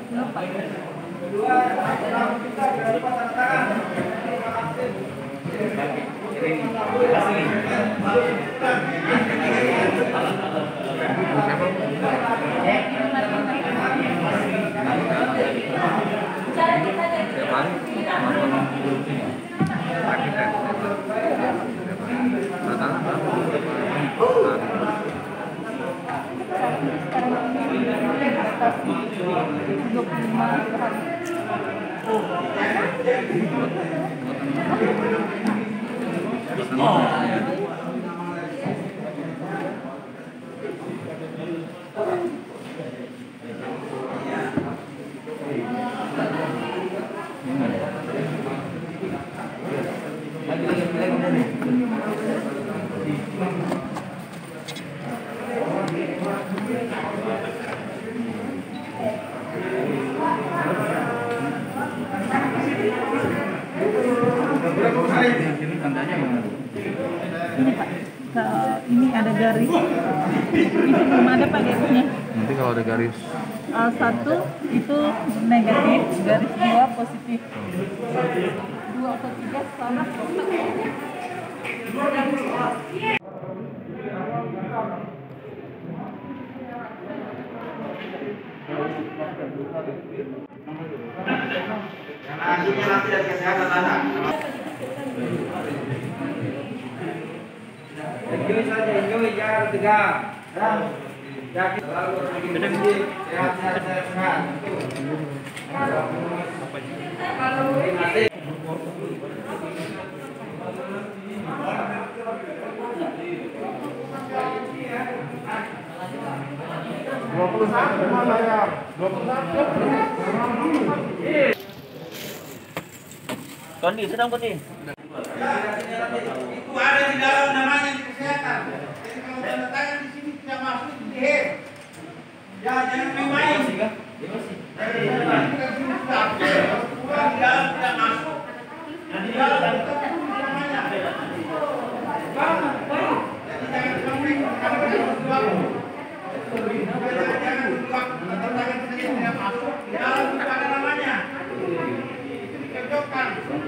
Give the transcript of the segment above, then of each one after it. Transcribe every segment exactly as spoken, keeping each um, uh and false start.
Ini Pak, ke- ini ada garis. Itu belum ada Pak garisnya. Nanti kalau ada garis Uh, satu itu negatif, garis dua positif. Dua atau tiga salah. Karena hasilnya nanti dari kesehatan anak. Enjoy saja, enjoy, jangan tegang. Yakin selalu berpikir sehat, sehat, sehat, sehat. dua puluh satu mana ya? dua puluh satu. Kondi, sedang Kondi. Itu ada di dalam namanya di kesehatan. Jadi kalau tanda tangan di sini tidak masuk itu di head. Ya jangan main-main. Di dalam tidak masuk. Nah di dalam itu namanya. Jadi jangan sampai karena kita berdua. Jangan berdua. Tanda tangan saja tidak masuk. Di dalam itu ada namanya. Itu dicocokkan.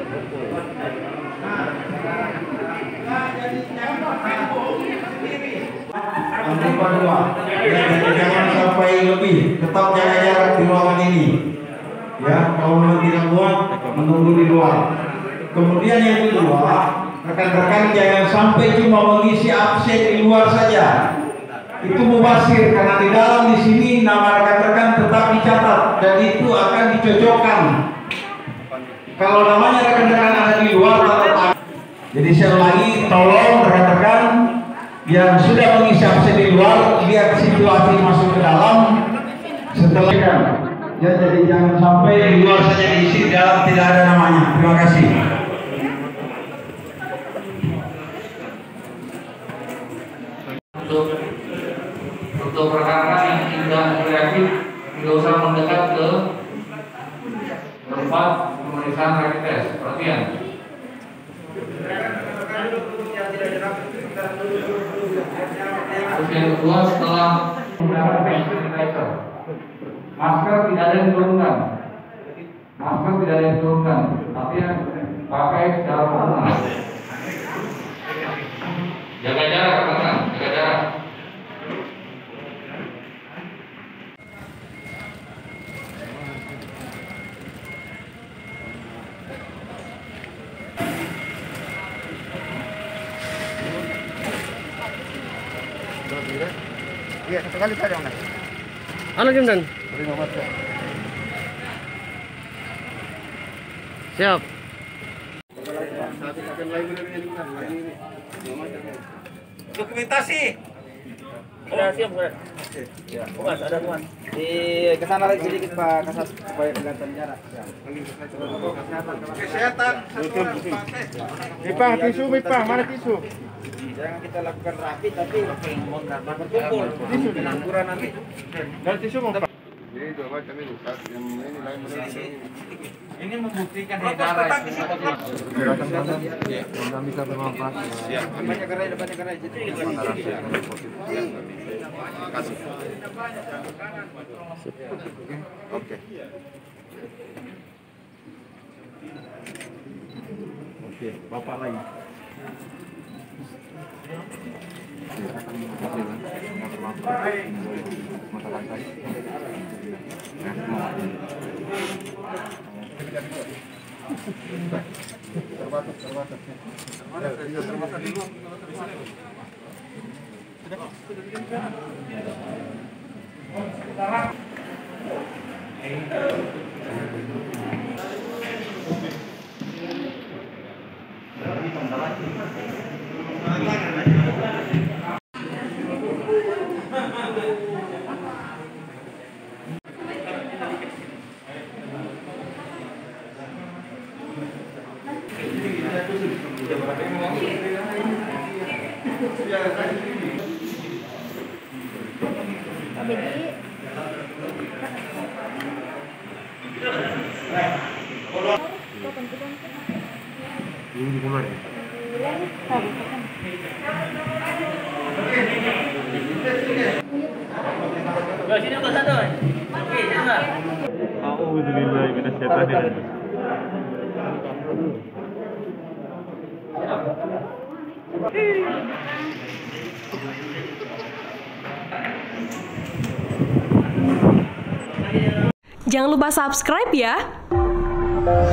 Nomor dua, jangan sampai lebih, tetap jaga jarak di ruangan ini. Ya, kalau memang tidak muat, menunggu di luar. Kemudian yang kedua, rekan-rekan jangan sampai cuma mengisi absen di luar saja. Itu mubazir karena di dalam di sini nama rekan-rekan tetap dicatat dan itu akan dicocokkan. Kalau namanya rekan-rekan ada di luar tetap. Jadi saya ulangi, tolong rekan-rekan yang sudah mengisi absen di luar lihat situasi masuk ke dalam setelah kan. Ya, jadi jangan sampai di luar saja diisi, di dalam tidak ada namanya. Terima kasih. untuk untuk rekan-rekan yang tidak reaktif tidak usah mendekat ke tempat pemeriksaan rapid test. Perhatian. Terus yang kedua, setelah menggunakan hand sanitizer, masker tidak ada yang diturunkan. Masker tidak ada yang diturunkan, tapi yang pakai secara formal. Jaga jarak, teman-teman, jaga jarak. Iya, satu kali saja, Mas. Ano Jimdan? Terima kasih. Siap. Dokumentasi. Sudah siap, Bukan? Ya. Bukan, ada Bukan. Di kesana lagi sedikit Pak Kasat supaya kelihatan jarak. Ya. Kesehatan satu orang Mipang, tisu, Mipang, mana tisu? Jangan kita lakukan rapi tapi berkumpul. Tisu, Pengangguran nanti. dan tisu mau Pak. Ini dua macam ini, yang ini lain Ini membuktikan darah. Bisa bermanfaat. Depannya gerai, depannya gerai. Jadi Terima kasih. Oke. Oke, Bapak lagi. Terbatas, terbatas. Terbatas dulu. Ini kemana? Sini kok satu. Oke, jangan. Auzubillahi minasyaitonir rajim. Jangan lupa subscribe ya.